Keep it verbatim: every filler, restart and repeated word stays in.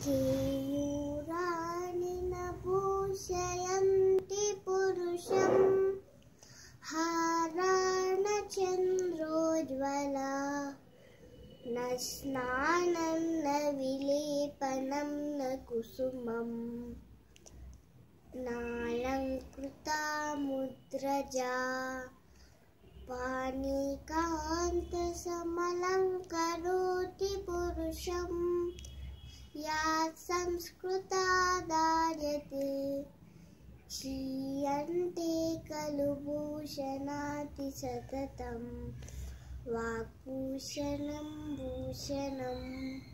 केयूराणि न भूषयन्ति पुरुषं हारार्णचन्द्रोज्ज्वला न स्नानं न विलेपनं न कुसुमम् नालङ्कृता मुद्रजा पाणिकान्तसमलङ्करोति पुरुषं या संस्कृता धार्यते क्षीयन्ते खलु भूषणाति सततं वाक्भूषणं भूषणम्।